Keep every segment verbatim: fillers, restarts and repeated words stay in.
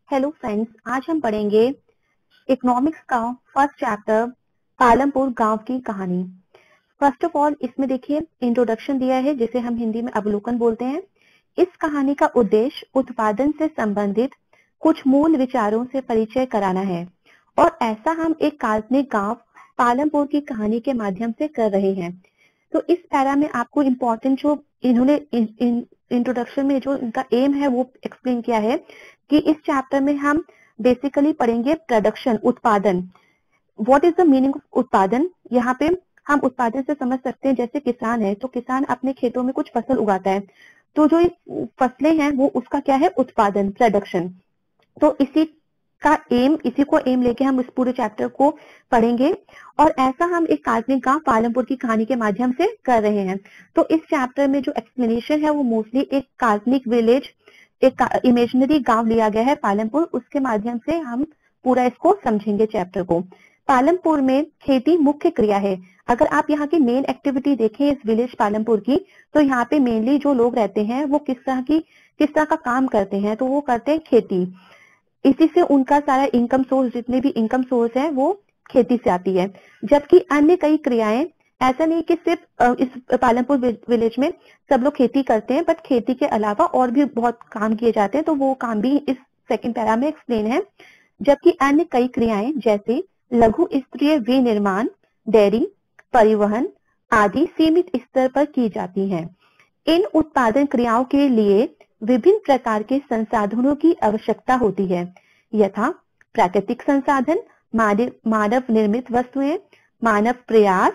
Hello friends, आज हम पढ़ेंगे इकोनॉमिक्स का फर्स्ट चैप्टर पालमपुर गांव की कहानी। फर्स्ट ऑफ ऑल इसमें देखिए इंट्रोडक्शन दिया है जिसे हम हिंदी में अवलोकन बोलते हैं। इस कहानी का उद्देश्य उत्पादन से संबंधित कुछ मूल विचारों से परिचय कराना है और ऐसा हम एक काल्पनिक गांव पालमपुर की कहानी के माध्यम से कर रहे हैं। तो इस पैरा में आपको इम्पोर्टेंट जो इन्होंने इंट्रोडक्शन में जो इनका एम है वो एक्सप्लेन किया है कि इस चैप्टर में हम बेसिकली पढ़ेंगे प्रोडक्शन, उत्पादन। What is the meaning of उत्पादन? यहाँ पे हम उत्पादन से समझ सकते हैं जैसे किसान है तो किसान अपने खेतों में कुछ फसल उगाता है, तो जो फसलें हैं वो उसका क्या है? उत्पादन, प्रोडक्शन। तो इसी का एम इसी को एम लेके हम इस पूरे चैप्टर को पढ़ेंगे और ऐसा हम एक काल्पनिक गांव पालमपुर की कहानी के माध्यम से कर रहे हैं। तो इस चैप्टर में जो एक्सप्लेनेशन है वो मोस्टली एक काल्पनिक विलेज, एक इमेजिनरी गांव लिया गया है पालमपुर, उसके माध्यम से हम पूरा इसको समझेंगे चैप्टर को। पालमपुर में खेती मुख्य क्रिया है। अगर आप यहाँ की मेन एक्टिविटी देखें इस विलेज पालमपुर की, तो यहाँ पे मेनली जो लोग रहते हैं वो किस तरह की किस तरह का काम करते हैं? तो वो करते हैं खेती। इसी से उनका सारा इनकम सोर्स, जितने भी इनकम सोर्स है वो खेती से आती है। जबकि अन्य कई क्रियाएं, ऐसा नहीं कि सिर्फ इस पालमपुर विलेज में सब लोग खेती करते हैं, बट खेती के अलावा और भी बहुत काम किए जाते हैं, तो वो काम भी इस सेकंड पैरा में एक्सप्लेन है। जबकि अन्य कई क्रियाएं जैसे लघु स्तरीय विनिर्माण, डेयरी, परिवहन आदि सीमित स्तर पर की जाती हैं। इन उत्पादन क्रियाओं के लिए विभिन्न प्रकार के संसाधनों की आवश्यकता होती है, यथा प्राकृतिक संसाधन, मानव निर्मित वस्तुएं, मानव प्रयास,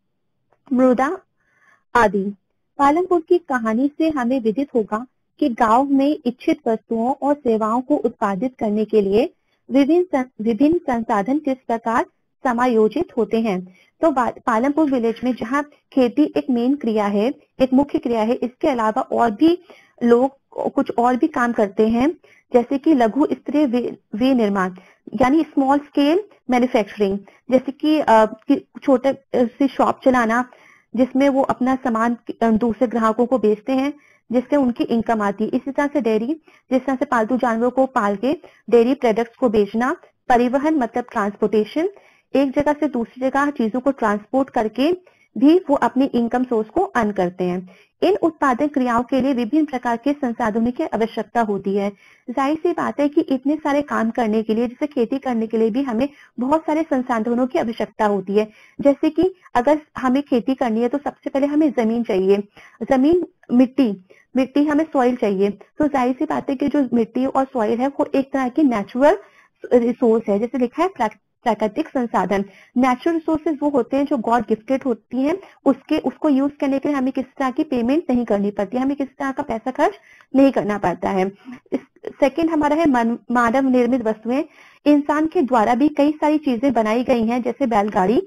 मृदा आदि। पालमपुर की कहानी से हमें विदित होगा कि गांव में इच्छित वस्तुओं और सेवाओं को उत्पादित करने के लिए विभिन्न विभिन्न संसाधन किस प्रकार समायोजित होते हैं। तो पालमपुर विलेज में जहाँ खेती एक मेन क्रिया है, एक मुख्य क्रिया है, इसके अलावा और भी लोग कुछ और भी काम करते हैं, जैसे कि लघु स्तरीय विनिर्माण यानी स्मॉल स्केल मैन्युफैक्चरिंग, जैसे कि छोटे से शॉप चलाना जिसमें वो अपना सामान दूसरे ग्राहकों को बेचते हैं जिससे उनकी इनकम आती है। इसी तरह से डेयरी, जिस तरह से पालतू जानवरों को पाल के डेयरी प्रोडक्ट्स को बेचना। परिवहन मतलब ट्रांसपोर्टेशन, एक जगह से दूसरी जगह चीजों को ट्रांसपोर्ट करके भी वो अपनी इनकम सोर्स को अर्न करते हैं। इन उत्पादन क्रियाओं के लिए विभिन्न प्रकार के संसाधनों की आवश्यकता होती है। जाहिर सी बात है कि इतने सारे काम करने के लिए, जैसे खेती करने के लिए भी हमें बहुत सारे संसाधनों की आवश्यकता होती है। जैसे कि अगर हमें खेती करनी है तो सबसे पहले हमें जमीन चाहिए, जमीन, मिट्टी मिट्टी हमें सॉइल चाहिए। तो जाहिर सी बात है कि जो मिट्टी और सॉइल है वो एक तरह की नेचुरल रिसोर्स है, जैसे लिखा है प्राकृतिक संसाधन। नेचुरल रिसोर्सेज वो होते हैं जो गॉड गिफ्टेड होती हैं, उसके उसको यूज करने के लिए हमें किसी तरह की पेमेंट नहीं करनी पड़ती, हमें किसी तरह का पैसा खर्च नहीं करना पड़ता है। सेकंड हमारा है मानव निर्मित वस्तुएं। इंसान के द्वारा भी कई सारी चीजें बनाई गई हैं, जैसे बैलगाड़ी,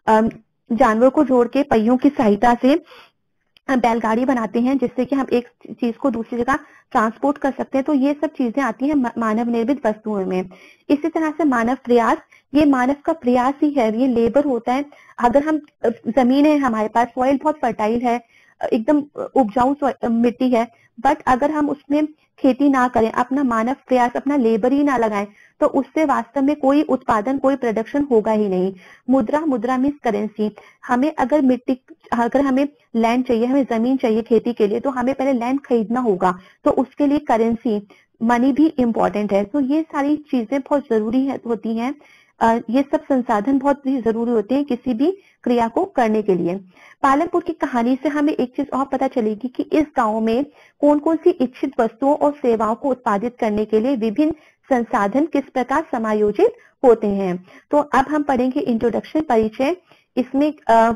जानवर को जोड़ के पहियों की सहायता से बैलगाड़ी बनाते हैं जिससे कि हम एक चीज को दूसरी जगह ट्रांसपोर्ट कर सकते हैं। तो ये सब चीजें आती हैं मानव निर्मित वस्तुओं में। इसी तरह से मानव प्रयास, ये मानव का प्रयास ही है, ये लेबर होता है। अगर हम जमीन है हमारे पास, सॉइल बहुत फर्टाइल है, एकदम उपजाऊ मिट्टी है, बट अगर हम उसमें खेती ना करें, अपना मानव प्रयास, अपना लेबर ही ना लगाएं, तो उससे वास्तव में कोई उत्पादन, कोई प्रोडक्शन होगा ही नहीं। मुद्रा, मुद्रा मीन्स करेंसी। हमें अगर मिट्टी, अगर हमें लैंड चाहिए, हमें जमीन चाहिए खेती के लिए, तो हमें पहले लैंड खरीदना होगा, तो उसके लिए करेंसी, मनी भी इम्पोर्टेंट है। तो ये सारी चीजें बहुत जरूरी है, होती हैं। ये सब संसाधन बहुत ही जरूरी होते हैं किसी भी क्रिया को करने के लिए। पालमपुर की कहानी से हमें एक चीज और पता चलेगी कि इस गांव में कौन कौन सी इच्छित वस्तुओं और सेवाओं को उत्पादित करने के लिए विभिन्न संसाधन किस प्रकार समायोजित होते हैं। तो अब हम पढ़ेंगे इंट्रोडक्शन, परिचय। इसमें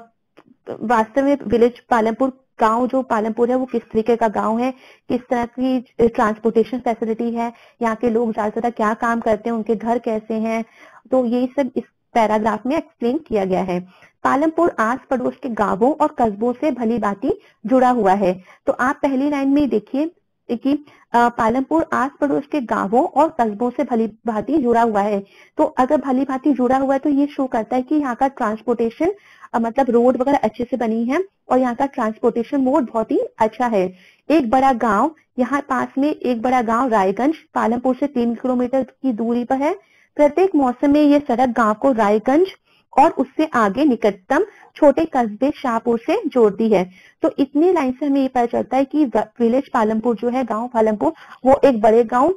वास्तव में विलेज पालमपुर गांव जो पालमपुर है वो किस तरीके का गांव है, किस तरह की ट्रांसपोर्टेशन फैसिलिटी है, यहाँ के लोग ज्यादा से ज्यादा क्या काम करते हैं, उनके घर कैसे हैं, तो ये सब इस पैराग्राफ में एक्सप्लेन किया गया है। पालमपुर आस पड़ोस के गांवों और कस्बों से भली भांति जुड़ा हुआ है। तो आप पहली लाइन में देखिए कि पालमपुर आस पड़ोस के गांवों और कस्बों से भली भांति जुड़ा हुआ है। तो अगर भली भांति जुड़ा हुआ है तो ये शो करता है कि यहाँ का ट्रांसपोर्टेशन मतलब रोड वगैरह अच्छे से बनी है और यहाँ का ट्रांसपोर्टेशन मोड बहुत ही अच्छा है। एक बड़ा गांव, यहाँ पास में एक बड़ा गांव रायगंज पालमपुर से तीन किलोमीटर की दूरी पर है। प्रत्येक मौसम में ये सड़क गांव को रायगंज और उससे आगे निकटतम छोटे कस्बे शाहपुर से जोड़ती है। तो इतनी लाइन से हमें ये पता चलता है कि विलेज पालमपुर जो है, गांव पालमपुर, वो एक बड़े गांव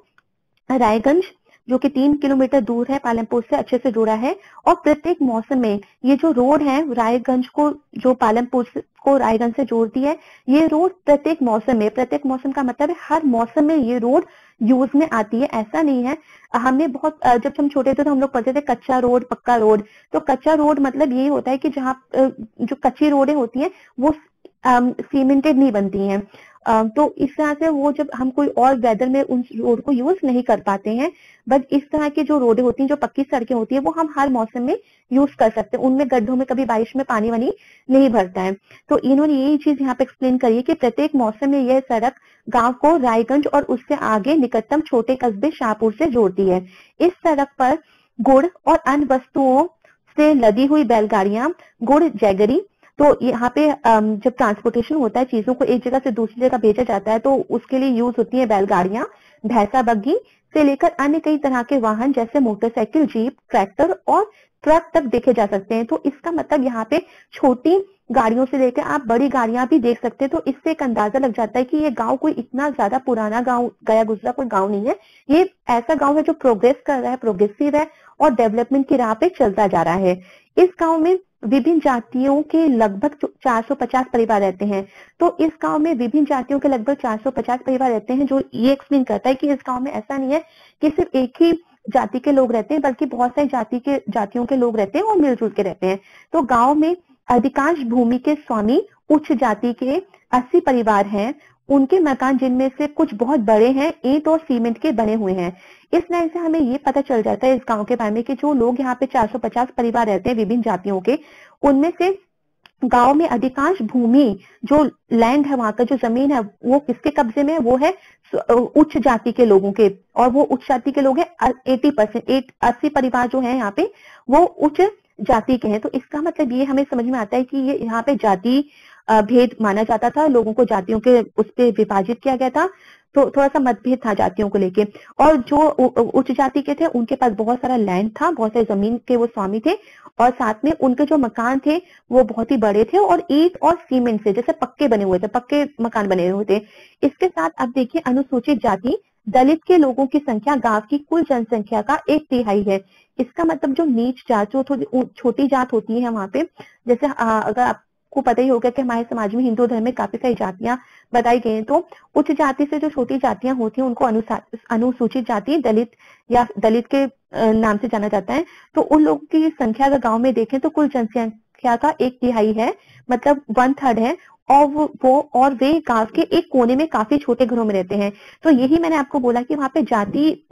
रायगंज जो कि तीन किलोमीटर दूर है पालमपुर से, अच्छे से जुड़ा है। और प्रत्येक मौसम में ये जो रोड है रायगंज को, जो पालमपुर को रायगंज से जोड़ती है, ये रोड प्रत्येक मौसम में, प्रत्येक मौसम का मतलब है हर मौसम में ये रोड यूज में आती है। ऐसा नहीं है, हमने बहुत, जब हम छोटे थे तो हम लोग पढ़ते थे कच्चा रोड पक्का रोड। तो कच्चा रोड मतलब यही होता है कि जहाँ जो कच्ची रोडें होती हैं वो सीमेंटेड नहीं बनती हैं, तो इस तरह से वो जब हम कोई और वेदर में उन रोड को यूज नहीं कर पाते हैं। बट इस तरह की जो रोडें होती हैं, जो पक्की सड़कें होती है, वो हम हर मौसम में यूज कर सकते हैं। उनमें गड्ढों में कभी बारिश में पानी वानी नहीं भरता है। तो इन्होंने यही चीज यहाँ पे एक्सप्लेन करी है कि प्रत्येक मौसम में यह सड़क गांव को रायगंज और उससे आगे निकटतम छोटे कस्बे शाहपुर से जोड़ती है। इस सड़क पर गुड़ और अन्य वस्तुओं से लदी हुई बैलगाड़ियां, गुड़ जैगरी, तो यहाँ पे जब ट्रांसपोर्टेशन होता है, चीजों को एक जगह से दूसरी जगह भेजा जाता है, तो उसके लिए यूज होती है बैलगाड़ियां, भैंसा बग्घी से लेकर अन्य कई तरह के वाहन जैसे मोटरसाइकिल, जीप, ट्रैक्टर और ट्रक तक देखे जा सकते हैं। तो इसका मतलब यहाँ पे छोटी गाड़ियों से लेकर आप बड़ी गाड़ियां भी देख सकते हैं। तो इससे एक अंदाजा लग जाता है कि ये गांव कोई इतना ज्यादा पुराना गांव, गया गुजरा कोई गांव नहीं है। ये ऐसा गांव है जो प्रोग्रेस कर रहा है, प्रोग्रेसिव है और डेवलपमेंट की राह पे चलता जा रहा है। इस गांव में विभिन्न जातियों के लगभग चार सौ पचास परिवार रहते हैं। तो इस गांव में विभिन्न जातियों के लगभग चार सौ पचास परिवार रहते हैं, जो ये एक्सप्लेन करता है कि इस गांव में ऐसा नहीं है कि सिर्फ एक ही जाति के लोग रहते हैं, बल्कि बहुत सारी जाति के जातियों के लोग रहते हैं और मिलजुल के रहते हैं। तो गांव में अधिकांश भूमि के स्वामी उच्च जाति के अस्सी परिवार हैं। उनके मकान, जिनमें से कुछ बहुत बड़े हैं, ईंट और सीमेंट के बने हुए हैं। इस लाइन से हमें ये पता चल जाता है इस गांव के बारे में कि जो लोग यहाँ पे चार सौ पचास परिवार रहते हैं विभिन्न जातियों के, उनमें से गांव में अधिकांश भूमि, जो लैंड है, वहां का जो जमीन है, वो किसके कब्जे में है? वो है उच्च जाति के लोगों के। और वो उच्च जाति के लोग हैं अस्सी परसेंट, अस्सी परिवार जो है यहाँ पे वो उच्च जाति के हैं। तो इसका मतलब ये हमें समझ में आता है कि ये यहाँ पे जाति भेद माना जाता था, लोगों को जातियों के उस पे विभाजित किया गया था। तो थोड़ा सा मतभेद था जातियों को लेके। और जो उच्च जाति के थे उनके पास बहुत सारा लैंड था, बहुत सारी जमीन के वो स्वामी थे, और साथ में उनके जो मकान थे वो बहुत ही बड़े थे और ईंट और सीमेंट से जैसे पक्के बने हुए थे, पक्के मकान बने हुए थे। इसके साथ अब देखिए, अनुसूचित जाति दलित के लोगों की संख्या गांव की कुल जनसंख्या का एक तिहाई है। इसका मतलब जो नीच जात, जो थोड़ी छोटी जात होती है वहां पे, जैसे आ, अगर आपको पता ही होगा कि हमारे समाज में हिंदू धर्म में काफी सारी जातियां बताई गई हैं। तो उच्च जाति से जो छोटी जातियां होती हैं उनको अनुसूचित जाति, दलित या दलित के नाम से जाना जाता है। तो उन लोगों की संख्या अगर गांव में देखें तो कुल जनसंख्या का एक तिहाई है, मतलब वन थर्ड है। और वो और वे गांव के एक कोने में काफी छोटे घरों में रहते हैं। तो यही मैंने आपको बोला कि वहां पे जाति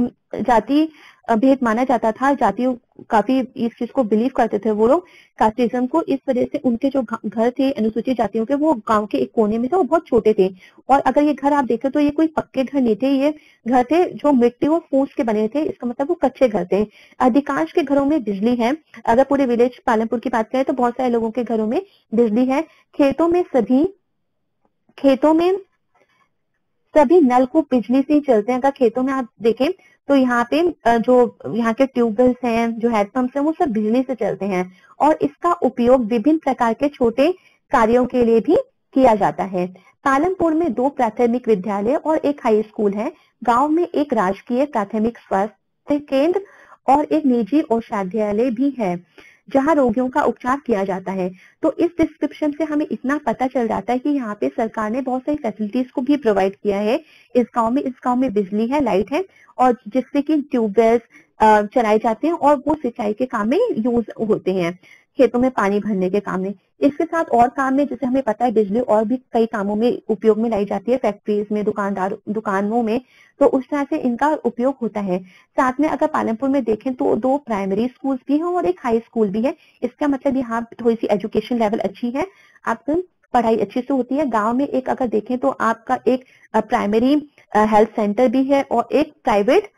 जाति भेद माना जाता था, जातियों काफी इस चीज को बिलीव करते थे वो लोग, कास्टिज्म को। इस वजह से उनके जो घर थे अनुसूचित जातियों के, वो गांव के एक कोने में थे, वो बहुत छोटे थे। और अगर ये घर आप देखें तो ये कोई पक्के घर नहीं थे, ये घर थे जो मिट्टी और फूस के बने थे। इसका मतलब वो कच्चे घर थे। अधिकांश के घरों में बिजली है। अगर पूरे विलेज पालमपुर की बात करें तो बहुत सारे लोगों के घरों में बिजली है। खेतों में सभी खेतों में सभी नलकूप बिजली से ही चलते हैं। अगर खेतों में आप देखें तो यहाँ पे जो यहाँ के ट्यूबवेल्स हैं, जो हैंडपंप्स हैं, वो सब बिजली से चलते हैं। और इसका उपयोग विभिन्न प्रकार के छोटे कार्यों के लिए भी किया जाता है। पालमपुर में दो प्राथमिक विद्यालय और एक हाई स्कूल है। गांव में एक राजकीय प्राथमिक स्वास्थ्य केंद्र और एक निजी औषधालय भी है, जहां रोगियों का उपचार किया जाता है। तो इस डिस्क्रिप्शन से हमें इतना पता चल जाता है कि यहाँ पे सरकार ने बहुत सारी फैसिलिटीज को भी प्रोवाइड किया है इस गांव में। इस गांव में बिजली है, लाइट है, और जिससे कि ट्यूबवेल्स चलाए जाते हैं और वो सिंचाई के काम में यूज होते हैं, खेतों में पानी भरने के काम में। इसके साथ और काम में, जैसे हमें पता है बिजली और भी कई कामों में उपयोग में लाई जाती है, फैक्ट्रीज में, दुकानदार दुकानों में, तो उस तरह से इनका उपयोग होता है। साथ में अगर पालमपुर में देखें तो दो प्राइमरी स्कूल भी हैं और एक हाई स्कूल भी है। इसका मतलब यहाँ थोड़ी सी एजुकेशन लेवल अच्छी है, आपकी पढ़ाई अच्छी से होती है। गांव में एक अगर देखें तो आपका एक प्राइमरी हेल्थ सेंटर भी है और एक प्राइवेट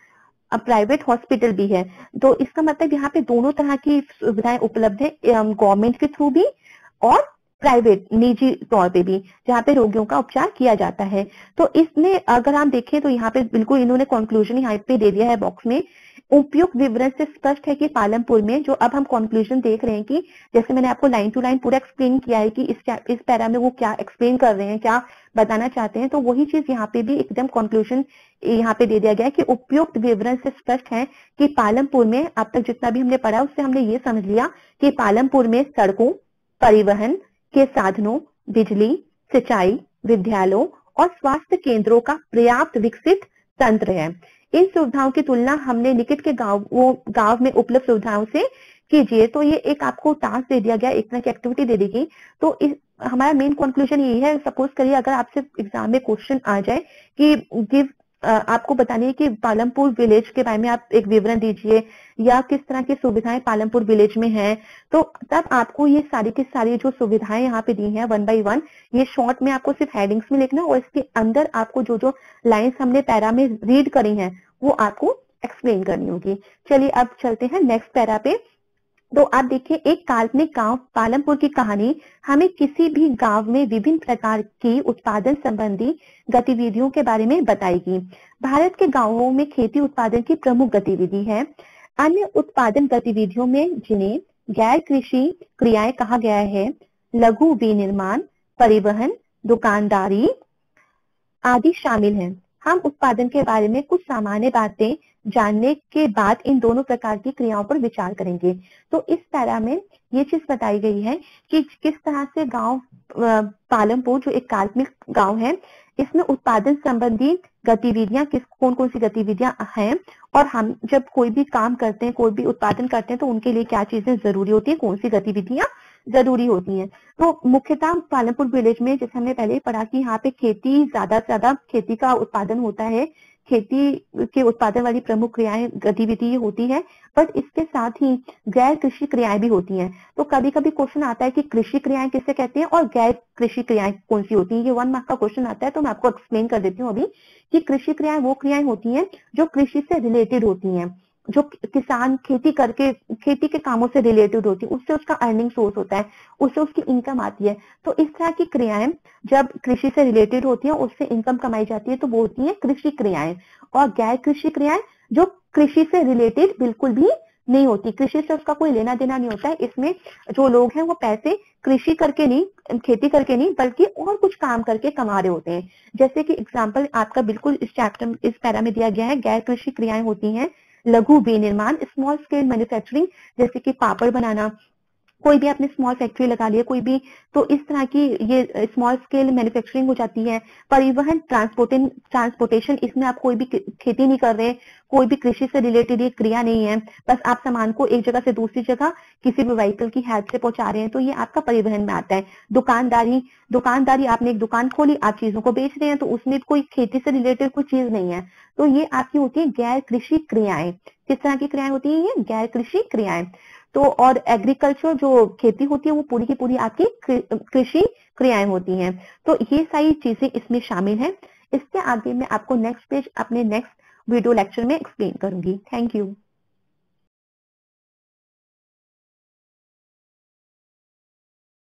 प्राइवेट हॉस्पिटल भी है। तो इसका मतलब यहाँ पे दोनों तरह की सुविधाएं उपलब्ध है, गवर्नमेंट के थ्रू भी और प्राइवेट निजी तौर पे भी, जहाँ पे रोगियों का उपचार किया जाता है। तो इसमें अगर हम देखें तो यहाँ पे बिल्कुल इन्होंने कंक्लूजन यहाँ पे दे दिया है बॉक्स में। उपयुक्त विवरण से स्पष्ट है कि पालमपुर में, जो अब हम कंक्लूजन देख रहे हैं कि जैसे मैंने आपको लाइन टू लाइन पूरा एक्सप्लेन किया है कि इस इस पैरा में वो क्या एक्सप्लेन कर रहे हैं, क्या बताना चाहते हैं, तो वही चीज यहाँ पे भी एकदम कंक्लूजन यहाँ पे दे दिया गया है कि उपयुक्त विवरण से स्पष्ट है कि पालमपुर में, अब तक जितना भी हमने पढ़ा उससे हमने ये समझ लिया कि पालमपुर में सड़कों, परिवहन के साधनों, बिजली, सिंचाई, विद्यालयों और स्वास्थ्य केंद्रों का पर्याप्त विकसित तंत्र है। इन सुविधाओं की तुलना हमने निकट के गांव वो गांव में उपलब्ध सुविधाओं से कीजिए। तो ये एक आपको टास्क दे दिया गया, एक तरह की एक्टिविटी दे दी गई। तो इस हमारा मेन कंक्लूजन यही है। सपोज करिए अगर आपसे एग्जाम में क्वेश्चन आ जाए कि गिव आपको बतानी है कि पालमपुर विलेज के बारे में आप एक विवरण दीजिए या किस तरह की सुविधाएं पालमपुर विलेज में हैं, तो तब आपको ये सारी की सारी जो सुविधाएं यहाँ पे दी हैं वन बाय वन, ये शॉर्ट में आपको सिर्फ हेडिंग्स में लिखना और इसके अंदर आपको जो जो लाइंस हमने पैरा में रीड करी हैं वो आपको एक्सप्लेन करनी होगी। चलिए अब चलते हैं नेक्स्ट पैरा पे। तो आप देखिए, एक काल्पनिक गांव पालमपुर की कहानी हमें किसी भी गांव में विभिन्न प्रकार की उत्पादन संबंधी गतिविधियों के बारे में बताएगी। भारत के गांवों में खेती उत्पादन की प्रमुख गतिविधि है। अन्य उत्पादन गतिविधियों में जिन्हें गैर कृषि क्रियाएं कहा गया है, लघु विनिर्माण, परिवहन, दुकानदारी आदि शामिल हैं। हम उत्पादन के बारे में कुछ सामान्य बातें जानने के बाद इन दोनों प्रकार की क्रियाओं पर विचार करेंगे। तो इस पैरा में ये चीज बताई गई है कि किस तरह से गांव पालमपुर जो एक काल्पनिक गांव है, इसमें उत्पादन संबंधी गतिविधियां किस कौन कौन सी गतिविधियां हैं, और हम जब कोई भी काम करते हैं, कोई भी उत्पादन करते हैं, तो उनके लिए क्या चीजें जरूरी होती है, कौन सी गतिविधियां जरूरी होती हैं। तो मुख्यतः पालमपुर विलेज में जैसे हमने पहले ही पढ़ा कि यहाँ पे खेती ज्यादा से ज्यादा खेती का उत्पादन होता है, खेती के उत्पादन वाली प्रमुख क्रियाएं गतिविधि होती है, बट इसके साथ ही गैर कृषि क्रियाएं भी होती हैं। तो कभी कभी क्वेश्चन आता है कि कृषि क्रियाएं किसे कहते हैं और गैर कृषि क्रियाएं कौन सी होती हैं। ये वन मार्क का क्वेश्चन आता है, तो मैं आपको एक्सप्लेन कर देती हूँ अभी कि कृषि क्रियाएं वो क्रियाएं होती हैं जो कृषि से रिलेटेड होती हैं, जो किसान खेती करके खेती के कामों से रिलेटेड होती है, उससे उसका अर्निंग सोर्स होता है, उससे उसकी इनकम आती है। तो इस तरह की क्रियाएं जब कृषि से रिलेटेड होती है, उससे इनकम कमाई जाती है, तो वो होती है कृषि क्रियाएं। और गैर कृषि क्रियाएं जो कृषि से रिलेटेड बिल्कुल भी नहीं होती, कृषि से उसका कोई लेना देना नहीं होता है। इसमें जो लोग हैं वो पैसे कृषि करके नहीं, खेती करके नहीं, बल्कि और कुछ काम करके कमा रहे होते हैं। जैसे कि एग्जाम्पल आपका बिल्कुल इस चैप्टर इस पैरा में दिया गया है, गैर कृषि क्रियाएं होती हैं लघु विनिर्माण, स्मॉल स्केल मैन्युफैक्चरिंग, जैसे कि पापड़ बनाना, कोई भी आपने स्मॉल फैक्ट्री लगा लिया कोई भी, तो इस तरह की ये स्मॉल स्केल मैन्युफैक्चरिंग हो जाती है। परिवहन, ट्रांसपोर्टिंग ट्रांसपोर्टेशन, इसमें आप कोई भी खेती नहीं कर रहे, कोई भी कृषि से रिलेटेड ये क्रिया नहीं है, बस आप सामान को एक जगह से दूसरी जगह किसी भी व्हीकल की हेल्प से पहुंचा रहे हैं, तो ये आपका परिवहन में आता है। दुकानदारी, दुकानदारी आपने एक दुकान खोली, आप चीजों को बेच रहे हैं, तो उसमें कोई खेती से रिलेटेड कोई चीज नहीं है, तो ये आपकी होती है गैर कृषि क्रियाएं। किस तरह की क्रियाएं होती है ये? गैर कृषि क्रियाएं। तो और एग्रीकल्चर जो खेती होती है वो पूरी की पूरी आपकी कृषि क्रियाएं होती हैं। तो ये सारी चीजें इसमें शामिल हैं। इसके आगे मैं आपको नेक्स्ट पेज अपने नेक्स्ट वीडियो लेक्चर में एक्सप्लेन करूंगी। Thank you.